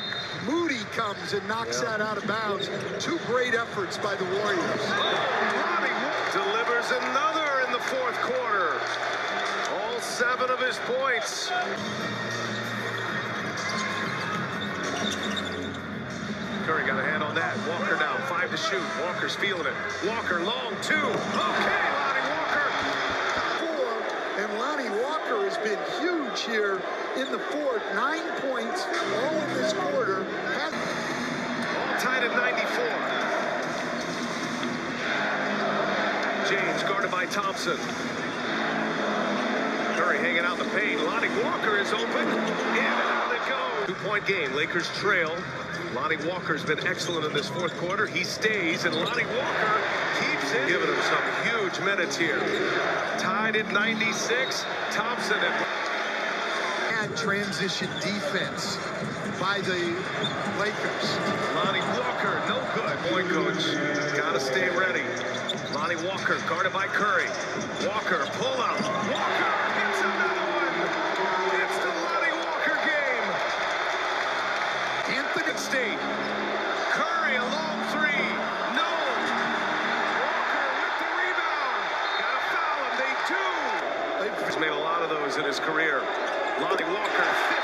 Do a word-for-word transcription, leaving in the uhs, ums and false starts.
Moody comes and knocks yeah. that out of bounds. Two great efforts by the Warriors. Lonnie delivers another in the fourth quarter. All seven of his points. Curry got a hand on that. Walker down, five to shoot. Walker's feeling it. Walker long two. Okay, Lonnie Walker. Four, and Lonnie Walker has been huge here in the fourth. Nine points, all in this quarter. Has all tied at ninety-four. James guarded by Thompson. Curry hanging out in the paint. Lonnie Walker is open. In and out it goes. Two-point game. Lakers trail. Lonnie Walker's been excellent in this fourth quarter. He stays, and Lonnie Walker keeps it. Giving him some huge minutes here. Tied at ninety-six. Thompson at... And transition defense by the Lakers. Lonnie Walker, no good. Point coach, gotta stay ready. Lonnie Walker guarded by Curry. Walker, pull out. Walker gets another one. It's the Lonnie Walker game. Anthony State. Curry a long three. No. Walker with the rebound. Gotta foul him. They do. He's made a lot of those in his career. Lonnie Walker.